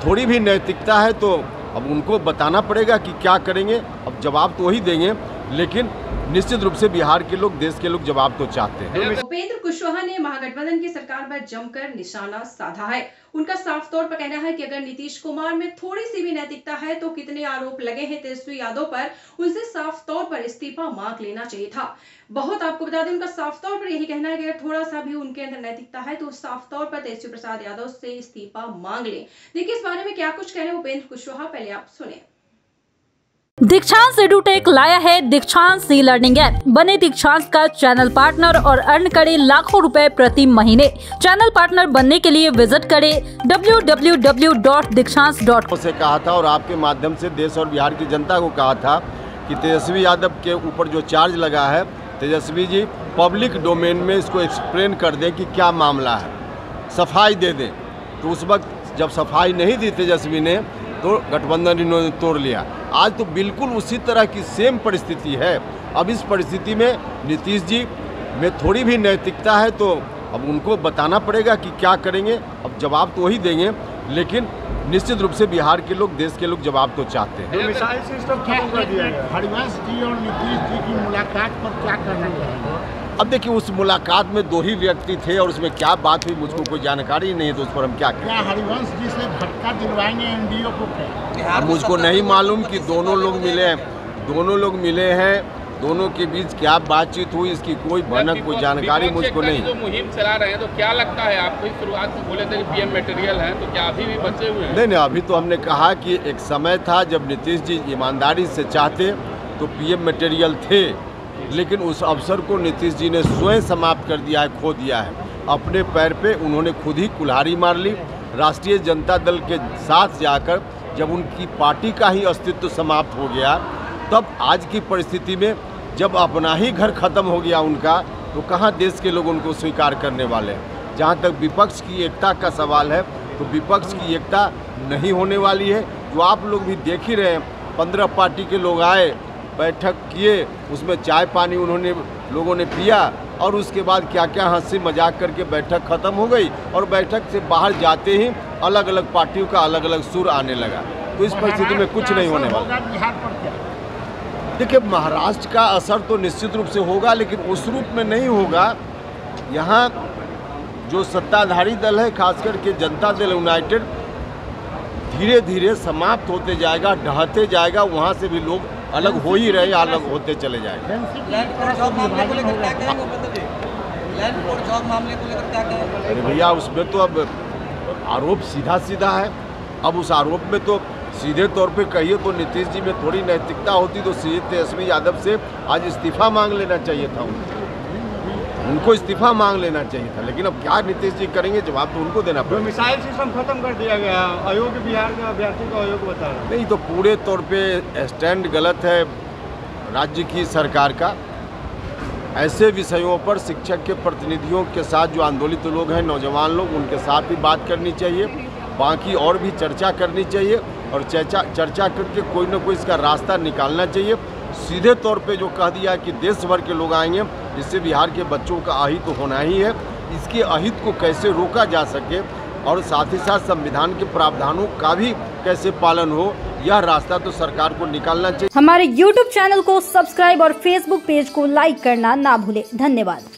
थोड़ी भी नैतिकता है तो अब उनको बताना पड़ेगा कि क्या करेंगे। अब जवाब तो वही देंगे, लेकिन निश्चित रूप से बिहार के लोग, देश के लोग जवाब तो चाहते हैं। उपेंद्र कुशवाहा ने महागठबंधन की सरकार पर जमकर निशाना साधा है। उनका साफ तौर पर कहना है कि अगर नीतीश कुमार में थोड़ी सी भी नैतिकता है तो कितने आरोप लगे हैं तेजस्वी यादव पर, उनसे साफ तौर पर इस्तीफा मांग लेना चाहिए था। बहुत आपको बता दें, उनका साफ तौर पर यही कहना है कि अगर थोड़ा सा भी उनके अंदर नैतिकता है तो साफ तौर पर तेजस्वी प्रसाद यादव से इस्तीफा मांग लें। देखिए इस बारे में क्या कुछ कह रहे हैं उपेंद्र कुशवाहा, पहले आप सुने। दीक्षांत एडुटेक लाया है दीक्षांत सी लर्निंग ऐप। बने दीक्षांत का चैनल पार्टनर और अर्न करें लाखों रुपए प्रति महीने। चैनल पार्टनर बनने के लिए विजिट करें www.दीक्षांत.com से कहा था और आपके माध्यम से देश और बिहार की जनता को कहा था कि तेजस्वी यादव के ऊपर जो चार्ज लगा है, तेजस्वी जी पब्लिक डोमेन में इसको एक्सप्लेन कर दें कि क्या मामला है, सफाई दे दें। तो उस वक्त जब सफाई नहीं दी तेजस्वी ने तो गठबंधन इन्होंने तोड़ लिया। आज तो बिल्कुल उसी तरह की सेम परिस्थिति है। अब इस परिस्थिति में नीतीश जी में थोड़ी भी नैतिकता है तो अब उनको बताना पड़ेगा कि क्या करेंगे। अब जवाब तो वही देंगे, लेकिन निश्चित रूप से बिहार के लोग, देश के लोग जवाब तो चाहते हैं। मिसाइल सिस्टम खत्म कर दिया गया। हरिवंश जी और नीतीश जी की मुलाकात पर क्या कहना चाहिए? अब देखिए, उस मुलाकात में दो ही व्यक्ति थे और उसमें क्या बात हुई मुझको कोई जानकारी नहीं है, तो उस पर हम क्या करें। क्या हरिवंश जी से झटका दिलवाएंगे एनडीओ को? अब मुझको नहीं मालूम कि दोनों लोग मिले हैं, दोनों के बीच क्या बातचीत हुई, इसकी कोई भनक, कोई जानकारी मुझको नहीं। जो मुहिम चला रहे हैं तो क्या लगता है आपको? शुरुआत में बोले थे कि पीएम मटेरियल है, तो क्या अभी भी बचे हुए हैं? नहीं, अभी तो हमने कहा कि एक समय था जब नीतीश जी ईमानदारी से चाहते तो पीएम मटेरियल थे, लेकिन उस अवसर को नीतीश जी ने स्वयं समाप्त कर दिया है, खो दिया है। अपने पैर पे उन्होंने खुद ही कुल्हाड़ी मार ली। राष्ट्रीय जनता दल के साथ जाकर जब उनकी पार्टी का ही अस्तित्व समाप्त हो गया, तब आज की परिस्थिति में जब अपना ही घर खत्म हो गया उनका, तो कहाँ देश के लोग उनको स्वीकार करने वाले हैं। जहाँ तक विपक्ष की एकता का सवाल है तो विपक्ष की एकता नहीं होने वाली है। जो आप लोग भी देख ही रहे हैं, 15 पार्टी के लोग आए, बैठक किए, उसमें चाय पानी लोगों ने पिया और उसके बाद क्या क्या हंसी मजाक करके बैठक खत्म हो गई और बैठक से बाहर जाते ही अलग अलग पार्टियों का अलग अलग सुर आने लगा। तो इस परिस्थिति में कुछ नहीं होने वाला। देखिए, महाराष्ट्र का असर तो निश्चित रूप से होगा, लेकिन उस रूप में नहीं होगा। यहाँ जो सत्ताधारी दल है, खासकर के जनता दल यूनाइटेड, धीरे धीरे समाप्त होते जाएगा, ढहते जाएगा। वहाँ से भी लोग अलग हो ही रहे, अलग होते चले जाएंगे। अरे भैया, उसमें तो अब आरोप सीधा सीधा है। अब उस आरोप में तो सीधे तौर पे कहिए तो नीतीश जी में थोड़ी नैतिकता होती तो सीधे तेजस्वी यादव से आज इस्तीफा मांग लेना चाहिए था। उनको इस्तीफा मांग लेना चाहिए था, लेकिन अब क्या नीतीश जी करेंगे, जवाब तो उनको देना पड़ेगा। मिसाइल सिस्टम खत्म कर दिया गया, अयोग्य बिहार के अभ्यर्थी को अयोग्य बता रहा है। नहीं, तो पूरे तौर पे स्टैंड गलत है राज्य की सरकार का। ऐसे विषयों पर शिक्षक के प्रतिनिधियों के साथ जो आंदोलित लोग हैं, नौजवान लोग, उनके साथ भी बात करनी चाहिए। बाकी और भी चर्चा करनी चाहिए और चर्चा करके कोई ना कोई इसका रास्ता निकालना चाहिए। सीधे तौर पे जो कह दिया कि देश भर के लोग आएंगे, इससे बिहार के बच्चों का अहित तो होना ही है। इसके अहित को कैसे रोका जा सके और साथ ही साथ संविधान के प्रावधानों का भी कैसे पालन हो, यह रास्ता तो सरकार को निकालना चाहिए। हमारे YouTube चैनल को सब्सक्राइब और Facebook पेज को लाइक करना ना भूले। धन्यवाद।